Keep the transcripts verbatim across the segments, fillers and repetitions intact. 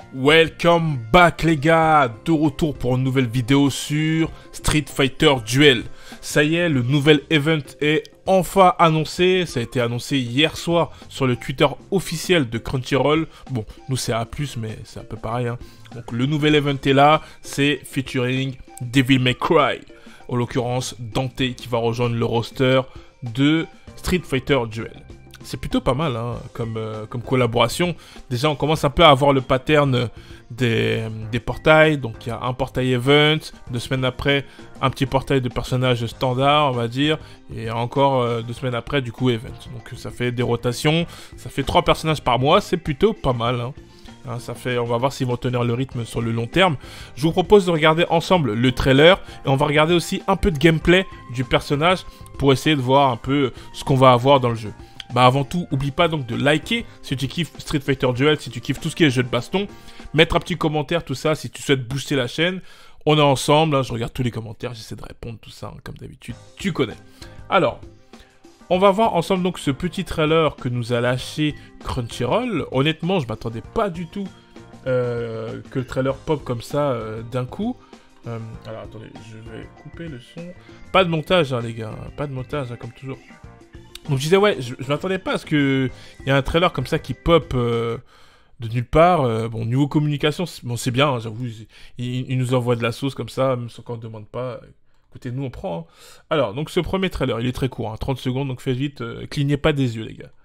Welcome back les gars, de retour pour une nouvelle vidéo sur Street Fighter Duel. Ça y est, le nouvel event est enfin annoncé, ça a été annoncé hier soir sur le Twitter officiel de Crunchyroll. Bon, nous c'est A plus, mais c'est un peu pareil, hein. Donc le nouvel event est là, c'est featuring Devil May Cry. En l'occurrence, Dante qui va rejoindre le roster de Street Fighter Duel. C'est plutôt pas mal hein, comme, euh, comme collaboration. Déjà, on commence un peu à avoir le pattern des, des portails. Donc, il y a un portail event. Deux semaines après, un petit portail de personnages standard, on va dire. Et encore euh, deux semaines après, du coup, event. Donc, ça fait des rotations. Ça fait trois personnages par mois. C'est plutôt pas mal. Hein. Hein, ça fait, on va voir s'ils vont tenir le rythme sur le long terme. Je vous propose de regarder ensemble le trailer. Et on va regarder aussi un peu de gameplay du personnage pour essayer de voir un peu ce qu'on va avoir dans le jeu. Bah avant tout, oublie pas donc de liker si tu kiffes Street Fighter Duel, si tu kiffes tout ce qui est jeu de baston. Mettre un petit commentaire, tout ça, si tu souhaites booster la chaîne. On est ensemble, hein, je regarde tous les commentaires, j'essaie de répondre, tout ça, hein, comme d'habitude, tu connais. Alors, on va voir ensemble donc ce petit trailer que nous a lâché Crunchyroll. Honnêtement, je m'attendais pas du tout euh, que le trailer pop comme ça euh, d'un coup. Euh, alors attendez, je vais couper le son. Pas de montage, hein, les gars, pas de montage, hein, comme toujours. Donc je disais, ouais, je, je m'attendais pas à ce qu'il y ait un trailer comme ça qui pop euh, de nulle part. Euh, bon, niveau communication, bon, c'est bien, hein, j'avoue, il, il nous envoie de la sauce comme ça, même sans qu'on ne demande pas. Écoutez, nous on prend. Hein. Alors, donc ce premier trailer, il est très court, hein, trente secondes, donc faites vite, euh, clignez pas des yeux, les gars.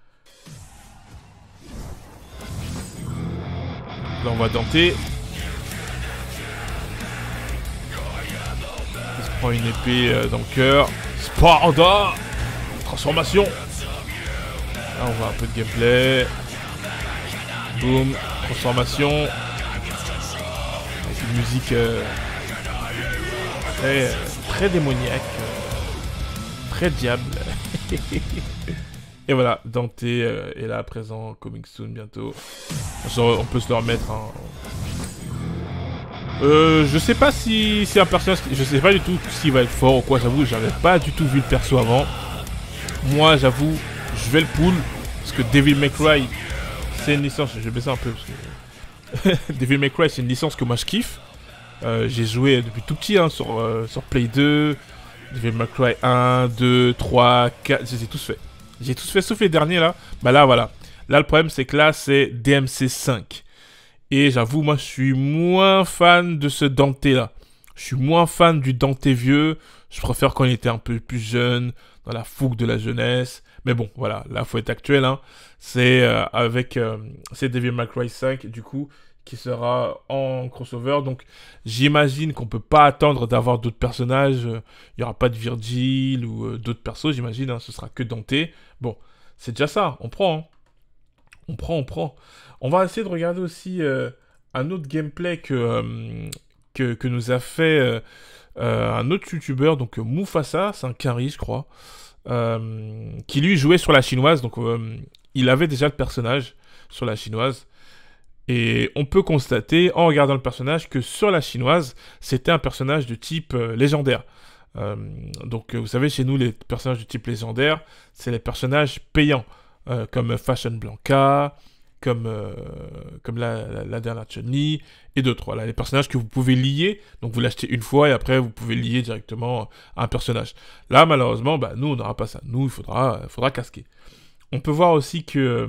Là, on va Dante. Il se prend une épée euh, dans le cœur. Sparda! Transformation. Là, on voit un peu de gameplay. Boum. Transformation. Avec une musique euh, très, très démoniaque. Euh, très diable. Et voilà, Dante euh, est là à présent. Coming soon bientôt. On peut se le remettre. Hein. Euh, je sais pas si c'est un personnage. Je sais pas du tout s'il va être fort ou quoi. J'avoue, j'avais pas du tout vu le perso avant. Moi, j'avoue, je vais le pull, parce que Devil May Cry, c'est une licence, je vais baisser un peu, parce que Devil May Cry, c'est une licence que moi je kiffe. Euh, j'ai joué depuis tout petit hein, sur, euh, sur Play deux, Devil May Cry un, deux, trois, quatre, je les ai tous fait. J'ai tous fait, sauf les derniers là. Bah là, voilà. Là, le problème, c'est que là, c'est D M C cinq. Et j'avoue, moi, je suis moins fan de ce Dante là. Je suis moins fan du Dante vieux. Je préfère quand il était un peu plus jeune, dans la fougue de la jeunesse. Mais bon, voilà, là, faut être actuel. Hein. C'est euh, avec euh, c'est Devil May Cry cinq, du coup, qui sera en crossover. Donc, j'imagine qu'on peut pas attendre d'avoir d'autres personnages. Il n'y aura pas de Virgil ou euh, d'autres persos, j'imagine. Hein, ce sera que Dante. Bon, c'est déjà ça. On prend. Hein. On prend, on prend. On va essayer de regarder aussi euh, un autre gameplay que, euh, que, que nous a fait... Euh, Euh, un autre youtubeur, donc euh, Mufasa, c'est un carry je crois, euh, qui lui jouait sur la chinoise, donc euh, il avait déjà le personnage sur la chinoise, et on peut constater en regardant le personnage que sur la chinoise, c'était un personnage de type euh, légendaire. Euh, donc euh, vous savez, chez nous, les personnages de type légendaire, c'est les personnages payants, euh, comme Fashion Blanca, comme, euh, comme la, la, la dernière Chun-Li, et d'autres. Voilà, les personnages que vous pouvez lier, donc vous l'achetez une fois, et après vous pouvez lier directement à un personnage. Là, malheureusement, bah, nous, on n'aura pas ça. Nous, il faudra, faudra casquer. On peut voir aussi que,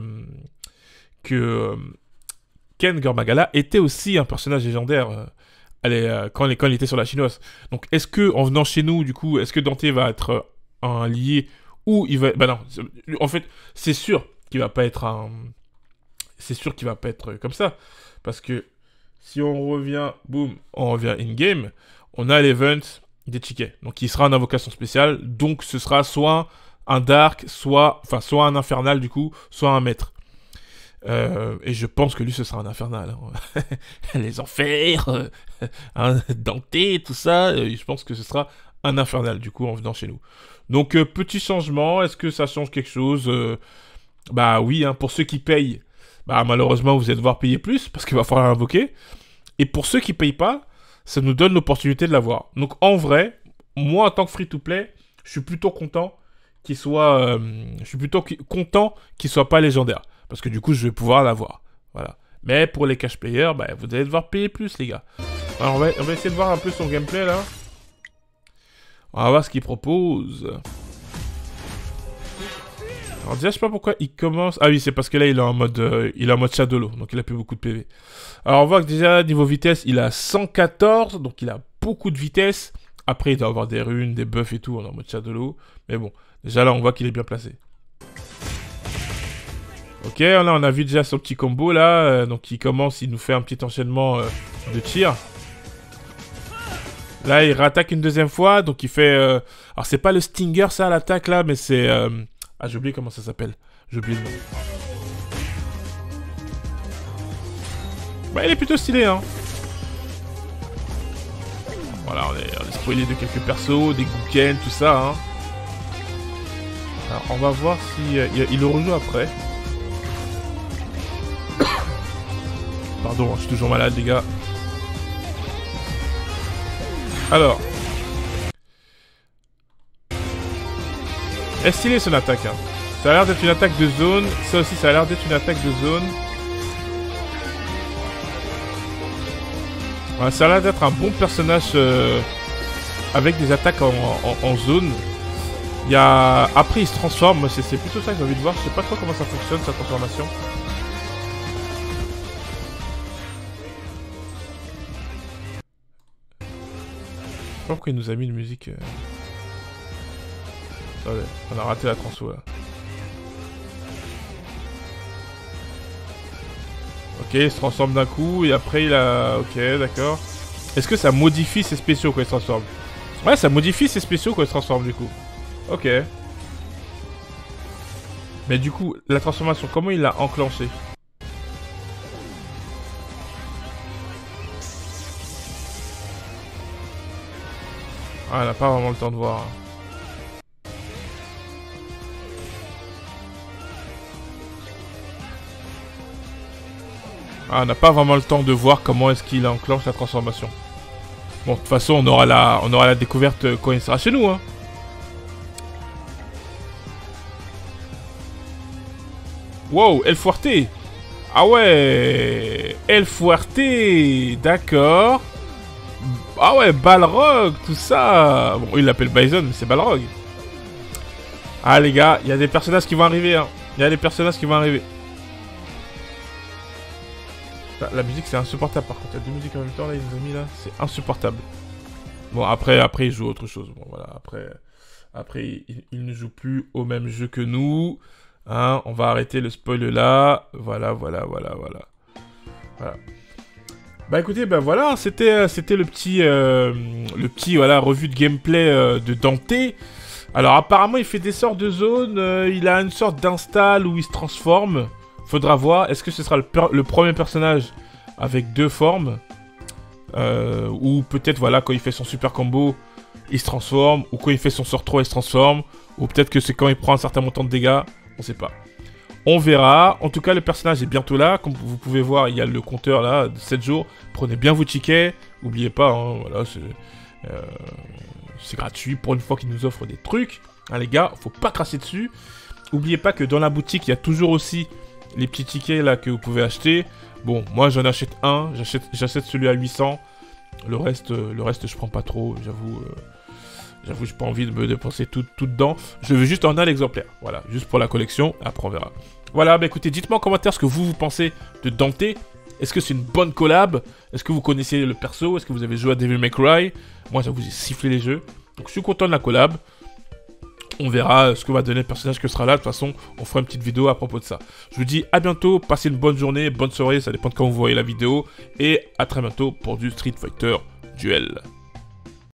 que Ken Gormagala était aussi un personnage légendaire euh, allez, euh, quand, quand il était sur la chinoise. Donc, est-ce que, en venant chez nous, du coup, est-ce que Dante va être un lié, ou il va... Bah non, en fait, c'est sûr qu'il va pas être un... C'est sûr qu'il va pas être comme ça. Parce que si on revient, boum, on revient in-game, on a l'event des tickets. Donc il sera en invocation spéciale. Donc ce sera soit un dark, soit, enfin, soit un infernal du coup, soit un maître. Euh, et je pense que lui ce sera un infernal. Hein. Les enfers, euh, hein, Dante, tout ça. Euh, je pense que ce sera un infernal du coup en venant chez nous. Donc euh, petit changement. Est-ce que ça change quelque chose euh, Bah oui, hein, pour ceux qui payent. Bah malheureusement vous allez devoir payer plus parce qu'il va falloir invoquer. Et pour ceux qui payent pas, ça nous donne l'opportunité de l'avoir. Donc en vrai, moi en tant que free-to-play, je suis plutôt content qu'il soit, euh, je suis plutôt content qu'il soit pas légendaire parce que du coup je vais pouvoir l'avoir. Voilà. Mais pour les cash players, bah, vous allez devoir payer plus, les gars. Alors, on va, on va essayer de voir un peu son gameplay, là. On va voir ce qu'il propose. Alors déjà, je sais pas pourquoi il commence... Ah oui, c'est parce que là, il est en mode, euh, il est en mode Shadowlo, donc il a plus beaucoup de P V. Alors, on voit que déjà, niveau vitesse, il a cent quatorze, donc il a beaucoup de vitesse. Après, il doit avoir des runes, des buffs et tout, on est en mode Shadowlo. Mais bon, déjà là, on voit qu'il est bien placé. Ok, là, on a vu déjà son petit combo, là. Euh, donc, il commence, il nous fait un petit enchaînement euh, de tir. Là, il réattaque une deuxième fois, donc il fait... Euh... Alors, c'est pas le Stinger, ça, l'attaque, là, mais c'est... Euh... Ah, j'ai oublié comment ça s'appelle. J'ai oublié le nom. Bah, il est plutôt stylé, hein. Voilà, on est, on est spoilé de quelques persos, des Gouken, tout ça, hein. Alors, on va voir si... Euh, il, il le rejoue après. Pardon, je suis toujours malade, les gars. Alors. Est stylé son attaque, hein. Ça a l'air d'être une attaque de zone. Ça aussi, ça a l'air d'être une attaque de zone. Ouais, ça a l'air d'être un bon personnage euh, avec des attaques en, en, en zone. Il y a... Après, il se transforme. C'est plutôt ça que j'ai envie de voir. Je sais pas trop comment ça fonctionne, sa transformation. Je sais pas pourquoi il nous a mis une musique... Euh... Attendez, on a raté la transfo, là. Ok, il se transforme d'un coup, et après il a... Ok, d'accord. Est-ce que ça modifie ses spéciaux quand il se transforme? Ouais, ça modifie ses spéciaux quand il se transforme, du coup. Ok. Mais du coup, la transformation, comment il l'a enclenchée? Ah, elle n'a pas vraiment le temps de voir. Ah, on n'a pas vraiment le temps de voir comment est-ce qu'il enclenche la transformation. Bon, de toute façon, on aura la, on aura la découverte quand il sera chez nous, hein. Wow, El Fuerte. Ah ouais, El Fuerte. D'accord. Ah ouais, Balrog, tout ça. Bon, il l'appelle Bison, mais c'est Balrog. Ah les gars, il y a des personnages qui vont arriver, hein. Il y a des personnages qui vont arriver. La musique c'est insupportable par contre, il y a deux musiques en même temps là, ils nous ont mis là, c'est insupportable. Bon après, après il joue autre chose, bon voilà, après, après il, il ne joue plus au même jeu que nous, hein, on va arrêter le spoil là, voilà, voilà, voilà, voilà. Voilà. Bah écoutez, bah voilà, c'était c'était le petit, euh, le petit, voilà, revue de gameplay euh, de Dante. Alors apparemment il fait des sortes de zones, euh, il a une sorte d'install où il se transforme. Faudra voir, est-ce que ce sera le, le premier personnage avec deux formes euh, ou peut-être, voilà, quand il fait son super combo, il se transforme, ou quand il fait son sort trois, il se transforme, ou peut-être que c'est quand il prend un certain montant de dégâts, on sait pas. On verra, en tout cas le personnage est bientôt là, comme vous pouvez voir, il y a le compteur là, de sept jours, prenez bien vos tickets, n'oubliez pas, hein, voilà, c'est euh, gratuit, pour une fois qu'ils nous offrent des trucs, hein, les gars, faut pas cracher dessus. N'oubliez pas que dans la boutique, il y a toujours aussi les petits tickets là que vous pouvez acheter. Bon, moi j'en achète un, j'achète celui à huit cents. Le reste, euh, le reste je prends pas trop, j'avoue. Euh, j'avoue, j'ai pas envie de me dépenser tout, tout dedans. Je veux juste en un exemplaire. Voilà, juste pour la collection. Après on verra. Voilà, bah écoutez, dites-moi en commentaire ce que vous, vous pensez de Dante. Est-ce que c'est une bonne collab? Est-ce que vous connaissez le perso? Est-ce que vous avez joué à Devil May Cry? Moi j'avoue, j'ai sifflé les jeux. Donc je suis content de la collab. On verra ce que va donner le personnage que sera là. De toute façon, on fera une petite vidéo à propos de ça. Je vous dis à bientôt. Passez une bonne journée, bonne soirée. Ça dépend de quand vous voyez la vidéo. Et à très bientôt pour du Street Fighter Duel.